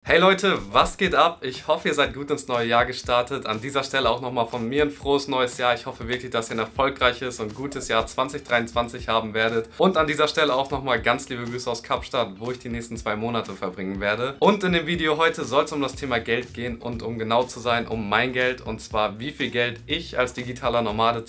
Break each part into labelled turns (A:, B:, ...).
A: Hey Leute, was geht ab? Ich hoffe, ihr seid gut ins neue Jahr gestartet. An dieser Stelle auch nochmal von mir ein frohes neues Jahr. Ich hoffe wirklich, dass ihr ein erfolgreiches und gutes Jahr 2023 haben werdet. Und an dieser Stelle auch nochmal ganz liebe Grüße aus Kapstadt, wo ich die nächsten 2 Monate verbringen werde. Und in dem Video heute soll es um das Thema Geld gehen und um genau zu sein, um mein Geld. Und zwar, wie viel Geld ich als digitaler Nomade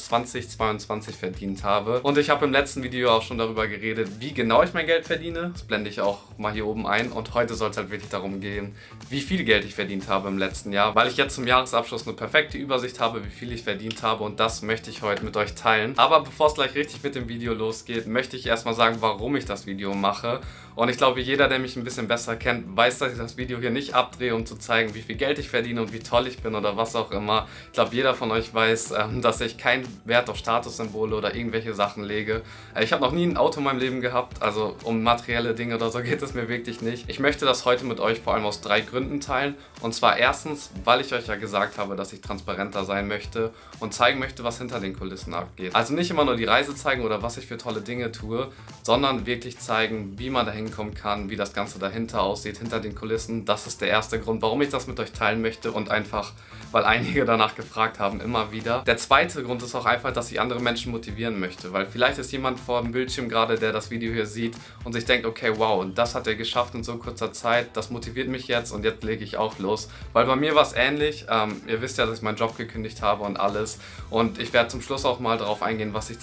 A: 2022 verdient habe. Und ich habe im letzten Video auch schon darüber geredet, wie genau ich mein Geld verdiene. Das blende ich auch mal hier oben ein. Und heute soll es halt wirklich darum gehen, wie viel Geld ich verdient habe im letzten Jahr, weil ich jetzt zum Jahresabschluss eine perfekte Übersicht habe, wie viel ich verdient habe, und das möchte ich heute mit euch teilen. Aber bevor es gleich richtig mit dem Video losgeht, möchte ich erstmal sagen, warum ich das Video mache. Und ich glaube, jeder, der mich ein bisschen besser kennt, weiß, dass ich das Video hier nicht abdrehe, um zu zeigen, wie viel Geld ich verdiene und wie toll ich bin oder was auch immer. Ich glaube, jeder von euch weiß, dass ich keinen Wert auf Statussymbole oder irgendwelche Sachen lege. Ich habe noch nie ein Auto in meinem Leben gehabt, also um materielle Dinge oder so geht es mir wirklich nicht. Ich möchte das heute mit euch vor allem aus 3 Gründen teilen. Und zwar erstens, weil ich euch ja gesagt habe, dass ich transparenter sein möchte und zeigen möchte, was hinter den Kulissen abgeht. Also nicht immer nur die Reise zeigen oder was ich für tolle Dinge tue, sondern wirklich zeigen, wie man dahin kommen kann, wie das Ganze dahinter aussieht, hinter den Kulissen. Das ist der erste Grund, warum ich das mit euch teilen möchte, und einfach, weil einige danach gefragt haben, immer wieder. Der zweite Grund ist auch einfach, dass ich andere Menschen motivieren möchte, weil vielleicht ist jemand vor dem Bildschirm gerade, der das Video hier sieht und sich denkt, okay, wow, das hat er geschafft in so kurzer Zeit, das motiviert mich jetzt und jetzt lege ich auch los. Weil bei mir war es ähnlich, ihr wisst ja, dass ich meinen Job gekündigt habe und alles, und ich werde zum Schluss auch mal darauf eingehen, was ich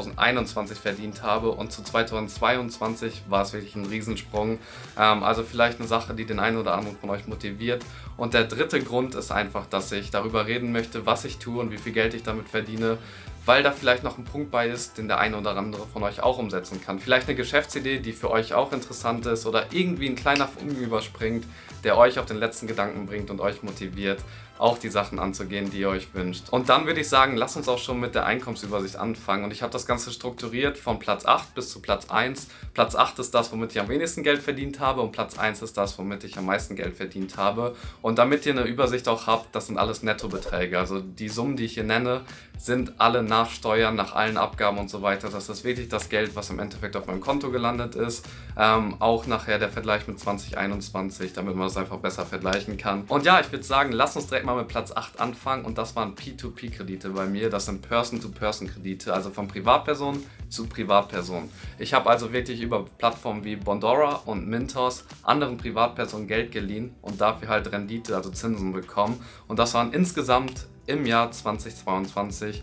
A: 2021 verdient habe, und zu 2022 war es wirklich ein Riesensprung. Also vielleicht eine Sache, die den einen oder anderen von euch motiviert. Und der dritte Grund ist einfach, dass ich darüber reden möchte, was ich tue und wie viel Geld ich damit verdiene, weil da vielleicht noch ein Punkt bei ist, den der eine oder andere von euch auch umsetzen kann. Vielleicht eine Geschäftsidee, die für euch auch interessant ist, oder irgendwie ein kleiner Funken überspringt, der euch auf den letzten Gedanken bringt und euch motiviert, auch die Sachen anzugehen, die ihr euch wünscht. Und dann würde ich sagen, lasst uns auch schon mit der Einkommensübersicht anfangen. Und ich habe das Ganze strukturiert von Platz 8 bis zu Platz 1. Platz 8 ist das, womit ich am wenigsten Geld verdient habe, und Platz 1 ist das, womit ich am meisten Geld verdient habe. Und damit ihr eine Übersicht auch habt, das sind alles Nettobeträge. Also die Summen, die ich hier nenne, sind alle nach Steuern, nach allen Abgaben und so weiter. Das ist wirklich das Geld, was im Endeffekt auf meinem Konto gelandet ist. Auch nachher der Vergleich mit 2021, damit man das einfach besser vergleichen kann. Und ja, ich würde sagen, lasst uns direkt mal mit Platz 8 anfangen, und das waren P2P-Kredite bei mir. Das sind Person-to-Person-Kredite, also von Privatperson zu Privatperson. Ich habe also wirklich über Plattformen wie Bondora und Mintos anderen Privatpersonen Geld geliehen und dafür halt Rendite, also Zinsen bekommen. Und das waren insgesamt im Jahr 2022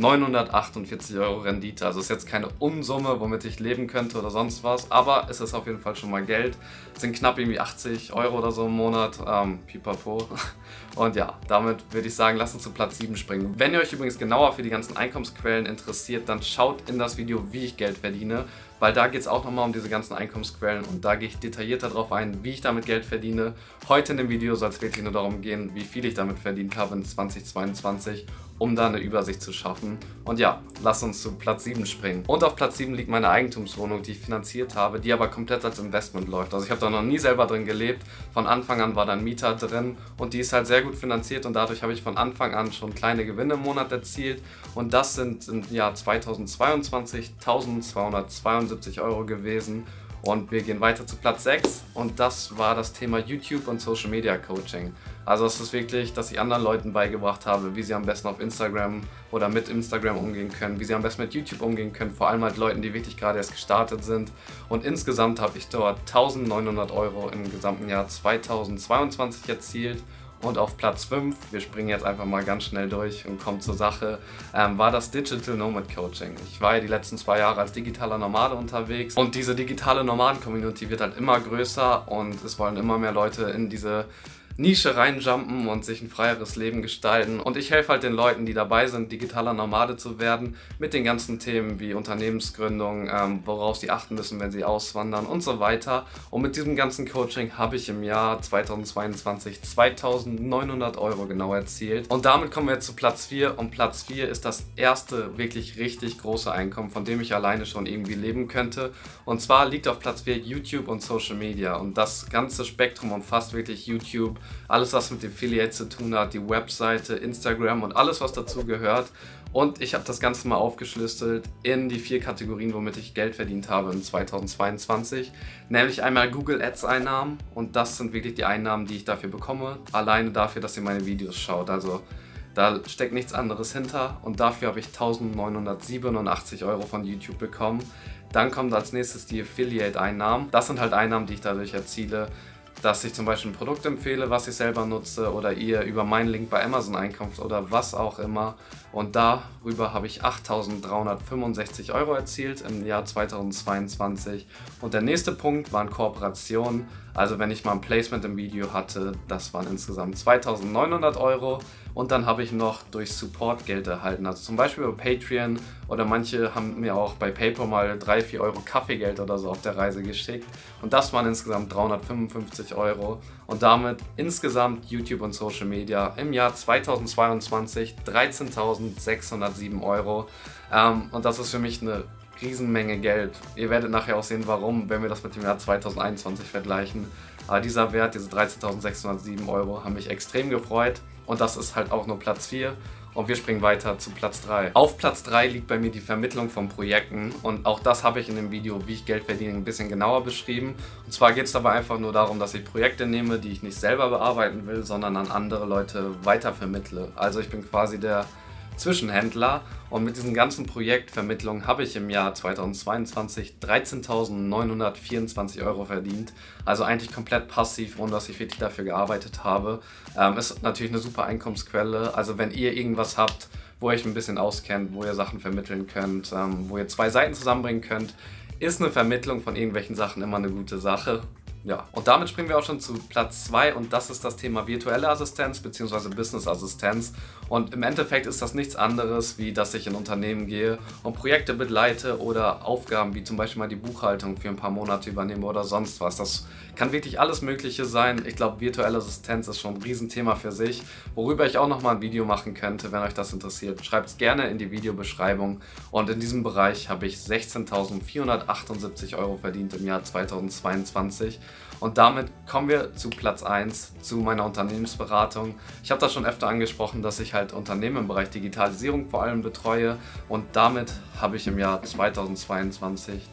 A: 948 € Rendite. Also ist jetzt keine Unsumme, womit ich leben könnte oder sonst was, aber es ist auf jeden Fall schon mal Geld. Es sind knapp irgendwie 80 € oder so im Monat, pipapo. Und ja, damit würde ich sagen, lasst uns zu Platz 7 springen. Wenn ihr euch übrigens genauer für die ganzen Einkommensquellen interessiert, dann schaut in das Video, wie ich Geld verdiene, weil da geht es auch nochmal um diese ganzen Einkommensquellen, und da gehe ich detaillierter darauf ein, wie ich damit Geld verdiene. Heute in dem Video soll es wirklich nur darum gehen, wie viel ich damit verdient habe in 2022, um da eine Übersicht zu schaffen. Und ja, lasst uns zu Platz 7 springen. Und auf Platz 7 liegt meine Eigentumswohnung, die ich finanziert habe, die aber komplett als Investment läuft. Also ich habe da noch nie selber drin gelebt. Von Anfang an war da ein Mieter drin, und die ist halt sehr gut finanziert, und dadurch habe ich von Anfang an schon kleine Gewinne im Monat erzielt. Und das sind im Jahr 2022 1272 € gewesen. Und wir gehen weiter zu Platz 6, und das war das Thema YouTube und Social Media Coaching. Also es ist wirklich, dass ich anderen Leuten beigebracht habe, wie sie am besten auf Instagram oder mit Instagram umgehen können, wie sie am besten mit YouTube umgehen können, vor allem halt Leuten, die wirklich gerade erst gestartet sind. Und insgesamt habe ich dort 1900 € im gesamten Jahr 2022 erzielt. Und auf Platz 5, wir springen jetzt einfach mal ganz schnell durch und kommen zur Sache, war das Digital Nomad Coaching. Ich war ja die letzten 2 Jahre als digitaler Nomade unterwegs, und diese digitale Nomaden-Community wird halt immer größer, und es wollen immer mehr Leute in diese Nische reinjumpen und sich ein freieres Leben gestalten. Und ich helfe halt den Leuten, die dabei sind, digitaler Nomade zu werden, mit den ganzen Themen wie Unternehmensgründung, worauf sie achten müssen, wenn sie auswandern und so weiter. Und mit diesem ganzen Coaching habe ich im Jahr 2022 2900 € genau erzielt. Und damit kommen wir jetzt zu Platz 4. Und Platz 4 ist das erste wirklich richtig große Einkommen, von dem ich alleine schon irgendwie leben könnte. Und zwar liegt auf Platz 4 YouTube und Social Media. Und das ganze Spektrum umfasst wirklich YouTube, alles was mit Affiliate zu tun hat, die Webseite, Instagram und alles was dazu gehört. Und ich habe das Ganze mal aufgeschlüsselt in die 4 Kategorien, womit ich Geld verdient habe in 2022. Nämlich einmal Google Ads Einnahmen, und das sind wirklich die Einnahmen, die ich dafür bekomme. Alleine dafür, dass ihr meine Videos schaut. Also da steckt nichts anderes hinter, und dafür habe ich 1.987 € von YouTube bekommen. Dann kommt als nächstes die Affiliate Einnahmen. Das sind halt Einnahmen, die ich dadurch erziele, dass ich zum Beispiel ein Produkt empfehle, was ich selber nutze, oder ihr über meinen Link bei Amazon einkauft oder was auch immer. Und darüber habe ich 8.365 € erzielt im Jahr 2022. Und der nächste Punkt waren Kooperationen. Also wenn ich mal ein Placement im Video hatte, das waren insgesamt 2.900 €. Und dann habe ich noch durch Support Geld erhalten, also zum Beispiel über Patreon, oder manche haben mir auch bei PayPal mal 3-4 € Kaffeegeld oder so auf der Reise geschickt. Und das waren insgesamt 355 €. Und damit insgesamt YouTube und Social Media im Jahr 2022 13.607 €. Und das ist für mich eine Riesenmenge Geld. Ihr werdet nachher auch sehen, warum, wenn wir das mit dem Jahr 2021 vergleichen. Aber dieser Wert, diese 13.607 €, haben mich extrem gefreut. Und das ist halt auch nur Platz 4. Und wir springen weiter zu Platz 3. Auf Platz 3 liegt bei mir die Vermittlung von Projekten. Und auch das habe ich in dem Video, wie ich Geld verdiene, ein bisschen genauer beschrieben. Und zwar geht es dabei einfach nur darum, dass ich Projekte nehme, die ich nicht selber bearbeiten will, sondern an andere Leute weitervermittle. Also ich bin quasi der Zwischenhändler, und mit diesen ganzen Projektvermittlungen habe ich im Jahr 2022 13.924 € verdient. Also eigentlich komplett passiv, ohne dass ich wirklich dafür gearbeitet habe. Ist natürlich eine super Einkommensquelle. Also wenn ihr irgendwas habt, wo ihr euch ein bisschen auskennt, wo ihr Sachen vermitteln könnt, wo ihr 2 Seiten zusammenbringen könnt, ist eine Vermittlung von irgendwelchen Sachen immer eine gute Sache. Ja, und damit springen wir auch schon zu Platz 2, und das ist das Thema virtuelle Assistenz bzw. Business Assistenz. Und im Endeffekt ist das nichts anderes, wie dass ich in Unternehmen gehe und Projekte begleite oder Aufgaben wie zum Beispiel mal die Buchhaltung für ein paar Monate übernehme oder sonst was. Das kann wirklich alles Mögliche sein. Ich glaube, virtuelle Assistenz ist schon ein Riesenthema für sich, worüber ich auch nochmal ein Video machen könnte, wenn euch das interessiert. Schreibt es gerne in die Videobeschreibung. Und in diesem Bereich habe ich 16.478 € verdient im Jahr 2022. Und damit kommen wir zu Platz 1, zu meiner Unternehmensberatung. Ich habe das schon öfter angesprochen, dass ich halt Unternehmen im Bereich Digitalisierung vor allem betreue, und damit habe ich im Jahr 2022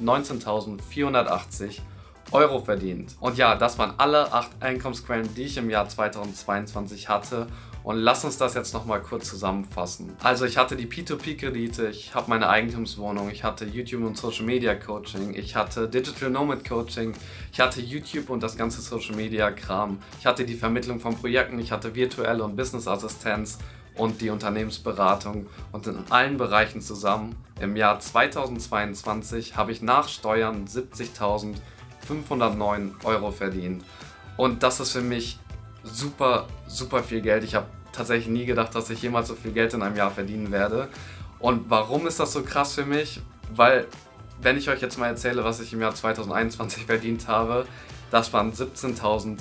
A: 19.480 € verdient. Und ja, das waren alle 8 Einkommensquellen, die ich im Jahr 2022 hatte. Und lass uns das jetzt nochmal kurz zusammenfassen. Also ich hatte die P2P-Kredite, ich habe meine Eigentumswohnung, ich hatte YouTube und Social Media Coaching, ich hatte Digital Nomad Coaching, ich hatte YouTube und das ganze Social Media Kram, ich hatte die Vermittlung von Projekten, ich hatte virtuelle und Business Assistenz und die Unternehmensberatung, und in allen Bereichen zusammen im Jahr 2022 habe ich nach Steuern 70.509 € verdient. Und das ist für mich super viel Geld. Ich habe tatsächlich nie gedacht, dass ich jemals so viel Geld in einem Jahr verdienen werde. Und warum ist das so krass für mich? Weil, wenn ich euch jetzt mal erzähle, was ich im Jahr 2021 verdient habe, das waren 17.185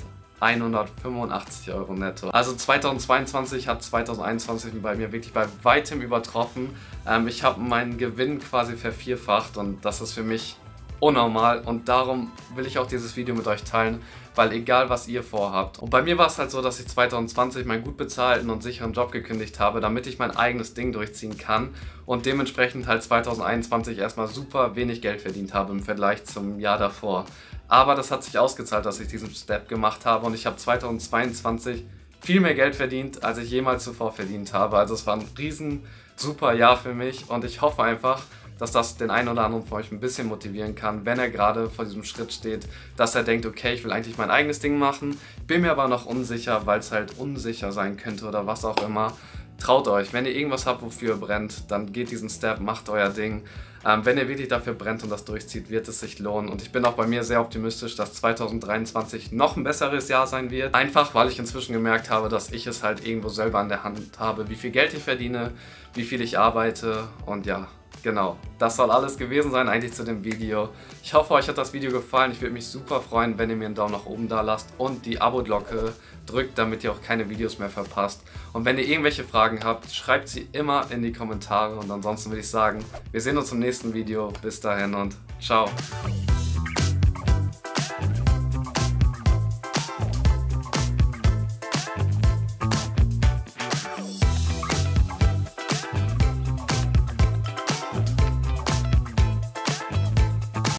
A: € netto. Also 2022 hat 2021 bei mir wirklich bei weitem übertroffen. Ich habe meinen Gewinn quasi vervierfacht, und das ist für mich unnormal, und darum will ich auch dieses Video mit euch teilen, weil egal was ihr vorhabt. Und bei mir war es halt so, dass ich 2020 meinen gut bezahlten und sicheren Job gekündigt habe, damit ich mein eigenes Ding durchziehen kann, und dementsprechend halt 2021 erstmal super wenig Geld verdient habe im Vergleich zum Jahr davor. Aber das hat sich ausgezahlt, dass ich diesen Step gemacht habe, und ich habe 2022 viel mehr Geld verdient, als ich jemals zuvor verdient habe. Also es war ein riesen super Jahr für mich, und ich hoffe einfach, dass das den einen oder anderen von euch ein bisschen motivieren kann, wenn er gerade vor diesem Schritt steht, dass er denkt, okay, ich will eigentlich mein eigenes Ding machen, bin mir aber noch unsicher, weil es halt unsicher sein könnte oder was auch immer. Traut euch, wenn ihr irgendwas habt, wofür ihr brennt, dann geht diesen Step, macht euer Ding. Wenn ihr wirklich dafür brennt und das durchzieht, wird es sich lohnen. Und ich bin auch bei mir sehr optimistisch, dass 2023 noch ein besseres Jahr sein wird. Einfach, weil ich inzwischen gemerkt habe, dass ich es halt irgendwo selber in der Hand habe, wie viel Geld ich verdiene, wie viel ich arbeite, und ja, genau, das soll alles gewesen sein eigentlich zu dem Video. Ich hoffe, euch hat das Video gefallen. Ich würde mich super freuen, wenn ihr mir einen Daumen nach oben da lasst und die Abo-Glocke drückt, damit ihr auch keine Videos mehr verpasst. Und wenn ihr irgendwelche Fragen habt, schreibt sie immer in die Kommentare. Und ansonsten würde ich sagen, wir sehen uns im nächsten Video. Bis dahin und ciao.